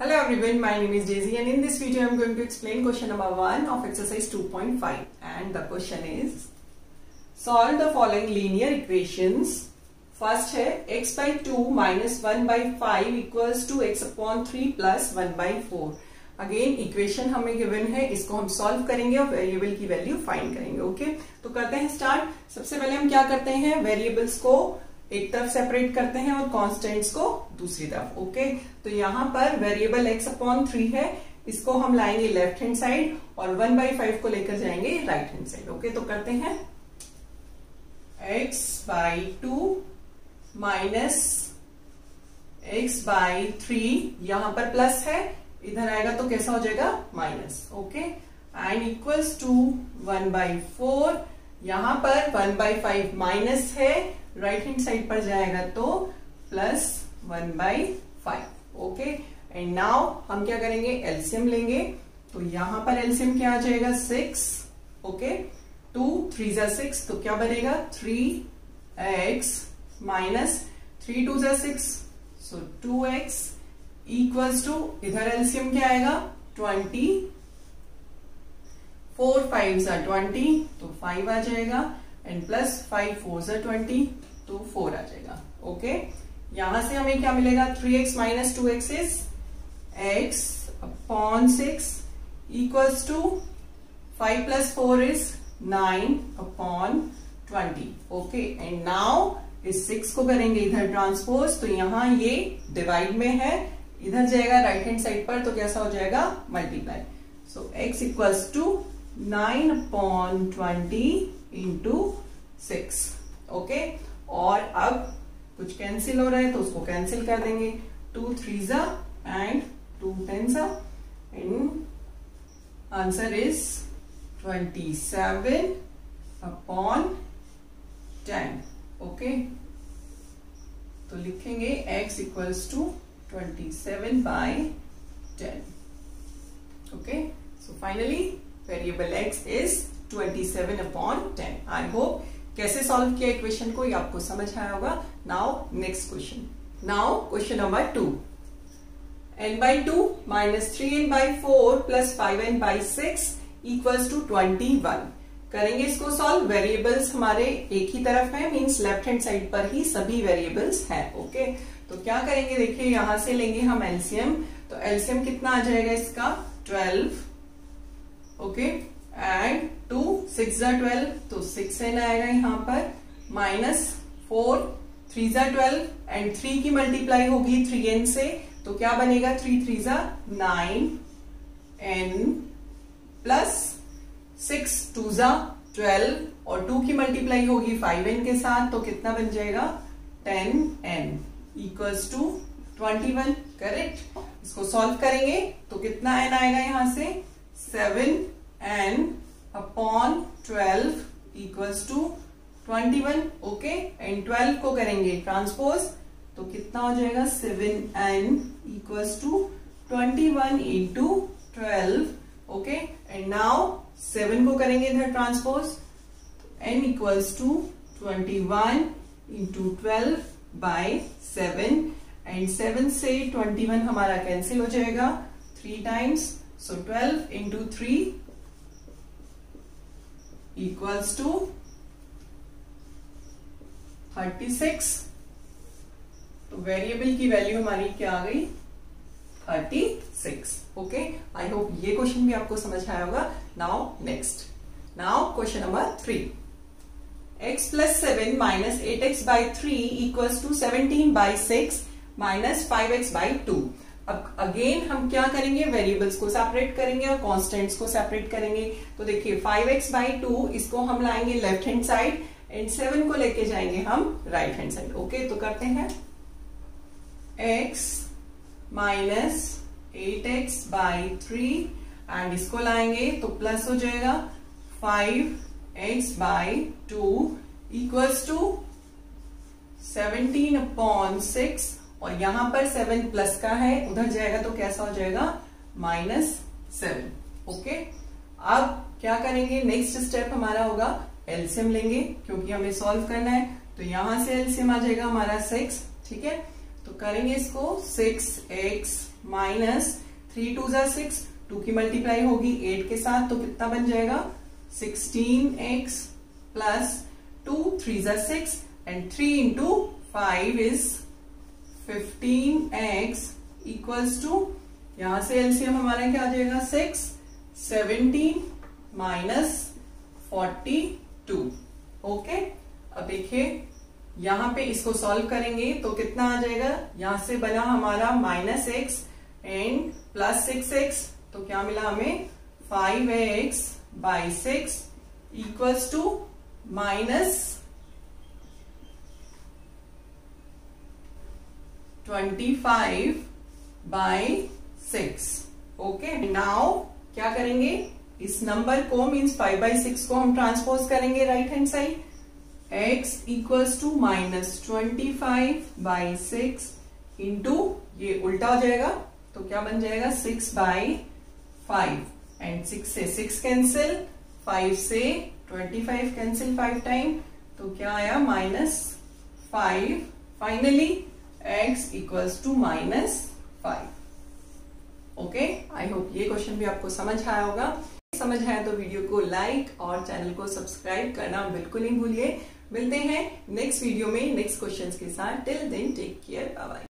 Hello everyone, my name is Daisy and in this video I am going to explain question number 1 of exercise 2.5 and the question is solve the following linear equations. First है x by 2 minus 1 by 5 equals to x upon 3 plus 1 by 4. Again equation हमें given है, इसको हम solve करेंगे और variable की value find करेंगे. Okay तो करते हैं स्टार्ट. सबसे पहले हम क्या करते हैं, वेरिएबल्स को एक तरफ सेपरेट करते हैं और कांस्टेंट्स को दूसरी तरफ. ओके तो यहाँ पर वेरिएबल x अपॉन 3 है, इसको हम लाएंगे लेफ्ट हैंड साइड और 1 by 5 को लेकर जाएंगे राइट हैंड साइड. ओके तो करते हैं x by 2 minus x by 3, यहां पर प्लस है, इधर आएगा तो कैसा हो जाएगा minus. Okay and equals to 1 by 4, यहां पर 1 by 5 माइनस है, राइट हैंड साइड पर जाएगा तो plus 1 by 5. Okay and now हम क्या करेंगे, एलसीएम लेंगे. तो यहां पर एलसीएम क्या आ जाएगा 6. ओके 2 3 जा 6 तो क्या बनेगा 3x माइनस 3 2 जा 6 सो 2x इक्वल्स टू, इधर एलसीएम क्या आएगा 20, 4 5 जा 20 तो 5 आ जाएगा एंड प्लस 5 4 जा 20 तो 4 आ जाएगा. ओके यहां से हमें क्या मिलेगा 3x minus 2x is x upon 6 equals to 5 plus 4 is 9 upon 20. Okay and now इस 6 को करेंगे इधर ट्रांसपोज, तो यहां ये डिवाइड में है, इधर जाएगा राइट हैंड साइड पर तो कैसा हो जाएगा multiply. So x equals to 9 upon 20 into 6. Okay और अब कुछ कैंसिल हो रहा है तो उसको कैंसिल कर देंगे. 2 3 जा एंड 2 10 जा and answer is 27 upon 10. Okay तो लिखेंगे x equals to 27 by 10. Okay so finally variable x is 27 upon 10. I hope कैसे सॉल्व किया इक्वेशन को ये आपको समझ आया होगा. Now next question. Now question number 2, n by 2 minus 3n by 4 plus 5n by 6 equals to 21. करेंगे इसको सॉल्व. वेरिएबल्स हमारे एक ही तरफ है, मींस लेफ्ट हैंड साइड पर ही सभी वेरिएबल्स हैं. ओके तो क्या करेंगे, देखिए यहां से लेंगे हम एलसीएम. तो एलसीएम कितना आ जाएगा इसका 12. ओके एंड 2 6 जा 12 तो 6n आएगा यहाँ पर, माइनस 4 3 जा 12 एंड 3 की मल्टीप्लाई होगी 3n से तो क्या बनेगा 3 3 जा 9n प्लस 6 2 जा 12 और 2 की मल्टीप्लाई होगी 5n के साथ तो कितना बन जाएगा 10n इक्वल्स टू 21. करेक्ट. इसको सॉल्व करेंगे तो कितना n आएगा यहां से 7n upon 12 equals to 21. Okay and 12 को करेंगे ट्रांसपोज तो कितना हो जाएगा 7n equals to 21 into 12. Okay and now 7 को करेंगे इधर ट्रांसपोज तो n equals to 21 into 12 by 7 and 7 से 21 हमारा कैंसिल हो जाएगा 3 times. So 12 into 3 equals to 36. तो वेरिएबल की वैल्यू हमारी क्या आ गई 36. ओके आई होप ये क्वेश्चन भी आपको समझ आया होगा. Now next. Now question number 3, x plus 7 minus 8x by 3 equals to 17 by 6 minus 5x by 2. अब अगेन हम क्या करेंगे, वेरिएबल्स को सेपरेट करेंगे और कांस्टेंट्स को सेपरेट करेंगे. तो देखिए 5x by 2 इसको हम लाएंगे लेफ्ट हैंड साइड एंड 7 को लेके जाएंगे हम राइट हैंड साइड. ओके तो करते हैं x minus 8x by 3 and इसको लाएंगे तो प्लस हो जाएगा 5x by 2 equals to 17 upon 6 और यहां पर 7 प्लस का है, उधर जाएगा तो कैसा हो जाएगा -7. ओके अब क्या करेंगे, नेक्स्ट स्टेप हमारा होगा एलसीएम लेंगे क्योंकि हमें सॉल्व करना है. तो यहां से एलसीएम आ जाएगा हमारा 6. ठीक है तो करेंगे इसको 6x माइनस 3 2 जा 6, 2 की मल्टीप्लाई होगी 8 के साथ, तो कितना बन जाएगा 16x प्लस 2 3 जा 6 and 3 into 5 is 15x equals to, यहां से एलसीएम हमारा क्या आ जाएगा 6 17 माइनस 42। ओके, अब देखिए यहां पे इसको सॉल्व करेंगे तो कितना आ जाएगा, यहां से बना हमारा minus x and plus 6x, तो क्या मिला हमें 5x by 6 equals to minus 25 by 6। Okay, now क्या करेंगे, इस नंबर को मीन्स 5 बाई 6 को हम ट्रांसपोज करेंगे right hand side, x equals to minus 25 by 6 into, ये उल्टा हो जाएगा तो क्या बन जाएगा 6 बाई 5 एंड 6 से 6 कैंसिल, 5 से 25 कैंसिल 5 टाइम, तो क्या आया minus 5। Finally x equals to minus 5। Okay, I hope ये क्वेश्चन भी आपको समझ आया होगा। समझ आया तो वीडियो को लाइक और चैनल को सब्सक्राइब करना बिल्कुल नहीं भूलिए। मिलते हैं नेक्स्ट वीडियो में नेक्स्ट क्वेश्चंस के साथ। Till then take care, bye bye.